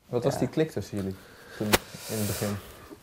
Wat was die klik tussen jullie toen in het begin?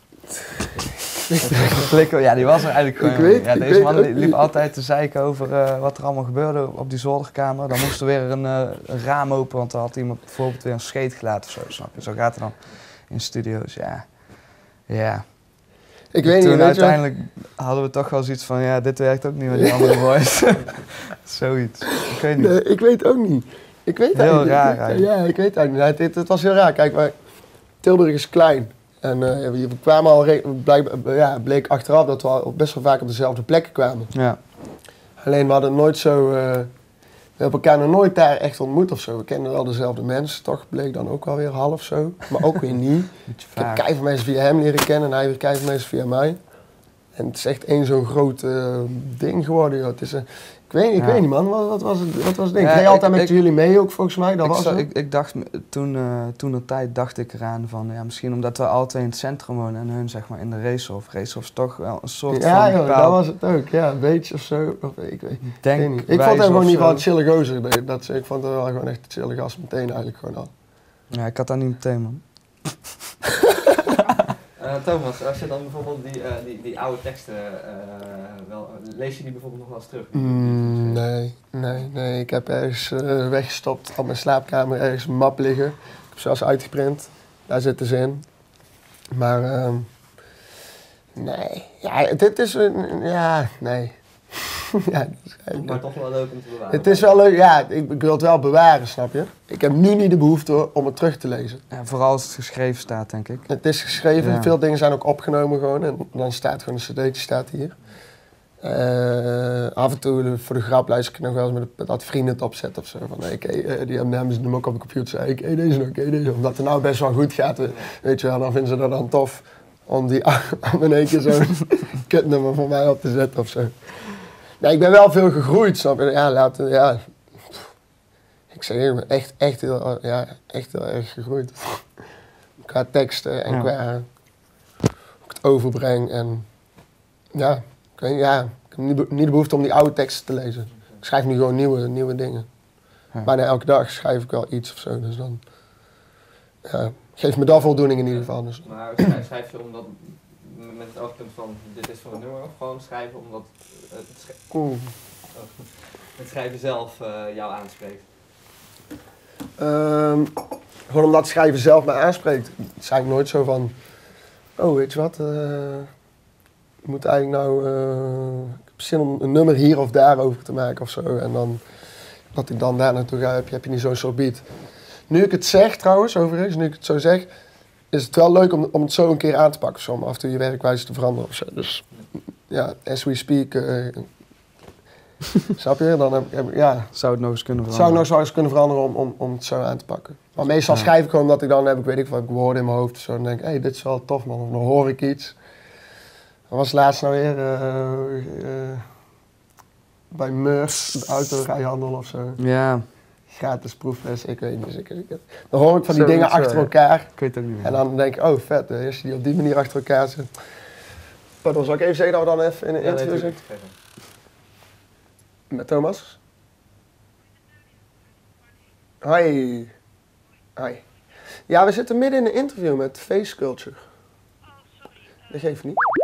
Ja, die was er eigenlijk gewoon. Ik weet deze man ook liep niet. altijd te zeiken over wat er allemaal gebeurde op die zolderkamer. Dan moest er weer een raam open, want dan had iemand bijvoorbeeld weer een scheet gelaten of zo, snap je? Zo gaat het dan in studio's, ja. Ik weet niet, Toen weet je uiteindelijk hadden we toch wel zoiets van, ja, dit werkt ook niet met die andere boys. Zoiets. Ik weet niet. Nee, ik weet ook niet. Ik weet Heel eigenlijk raar niet. eigenlijk. Ja, ik weet eigenlijk niet. Het was heel raar. Kijk, Tilburg is klein. En we kwamen al, bleek achteraf dat we al best wel vaak op dezelfde plekken kwamen. Ja. Alleen we hadden nooit zo, we hebben elkaar nog nooit daar echt ontmoet of zo. We kenden wel dezelfde mensen, toch bleek dan ook alweer half zo. Maar ook weer niet. Beetje Ik heb vaag. keiveel mensen via hem leren kennen en hij weer keiveel mensen via mij. En het is echt één zo'n groot ding geworden. Joh. Het is, ik weet niet man, wat was het ding? Ja, Ik reed altijd ik- met jullie mee ook volgens mij, dat was het. Ik dacht, toen een tijd dacht ik eraan van, ja, misschien omdat we alle twee in het centrum wonen en hun zeg maar in de Racehof. Racehof is toch wel een soort Ja van joh, bepaald- dat was het ook. Ja, een beetje of zo. Of, ik weet denk niet. Ik vond hem gewoon niet van een chille gozer. Ik vond hem wel gewoon echt een chille gast meteen eigenlijk gewoon al. Ja, ik had dat niet meteen, man. Thomas, als je dan bijvoorbeeld die oude teksten lees je die bijvoorbeeld nog wel eens terug? Nee. Ik heb ergens weggestopt op mijn slaapkamer, ergens een map liggen. Ik heb zelfs uitgeprint. Daar zitten ze in. Maar nee. Ja, dit is nee. Ja, dat is eigenlijk- Maar toch wel leuk om te bewaren. het is wel leuk, ja, ik wil het wel bewaren, snap je? Ik heb nu niet de behoefte om het terug te lezen. Ja, vooral als het geschreven staat, denk ik. Het is geschreven, Ja. veel dingen zijn ook opgenomen gewoon en dan staat gewoon een cd'tje staat hier. Af en toe voor de grap luister ik nog wel eens met dat vrienden het opzetten of zo. Van, die hebben ze hem ook op de computer zeggen, ik deze nog, deze. Omdat het nou best wel goed gaat, weet je wel, dan vinden ze dat dan tof om die om in één keer zo'n kutnummer voor mij op te zetten of zo. Nee, ik ben wel veel gegroeid, snap je? Ja. Ik zeg je, echt heel erg gegroeid. Qua teksten en qua hoe ik het overbreng en ja, ik heb niet de behoefte om die oude teksten te lezen. Ik schrijf nu gewoon nieuwe dingen. Ja. Bijna elke dag schrijf ik wel iets of zo, dus dan geeft me dat voldoening in ieder geval. Dus. Maar schrijf je omdat, met het oogpunt van dit is voor een nummer, of gewoon schrijven omdat het schrijven zelf jou aanspreekt? Gewoon omdat schrijven zelf me aanspreekt. Het is eigenlijk nooit zo van, oh weet je wat, ik moet eigenlijk nou, ik heb zin om een nummer hier of daar over te maken of zo. En dan, dat ik dan daar naartoe ga, heb je niet zo'n soort beat. Nu ik het zeg trouwens, overigens, nu ik het zo zeg, is het wel leuk om het zo een keer aan te pakken. Zo, om af en toe je werkwijze te veranderen of zo. Dus ja, as we speak, snap je? Dan heb ik, ja. Zou het nog eens kunnen Het veranderen? zou nog zo eens kunnen veranderen om het zo aan te pakken. Maar meestal schrijf ik gewoon omdat ik dan heb, weet ik woorden in mijn hoofd of zo. Dan denk ik, hey, dit is wel tof man, of dan hoor ik iets. Dat was laatst nou weer bij Murs, de autorijhandel of zo. Ja, Gratis proefles, ik weet niet zeker. Dan hoor ik van die Zoiets dingen wel, achter ja. elkaar. ik weet het ook niet meer. En dan denk ik, oh vet, als je die op die manier achter elkaar zet. Pardon, zal ik even zeggen dat we dan even in een interview zitten? Met Thomas? Hoi. Hoi. Ja, we zitten midden in een interview met Face Culture. Dat geeft niet.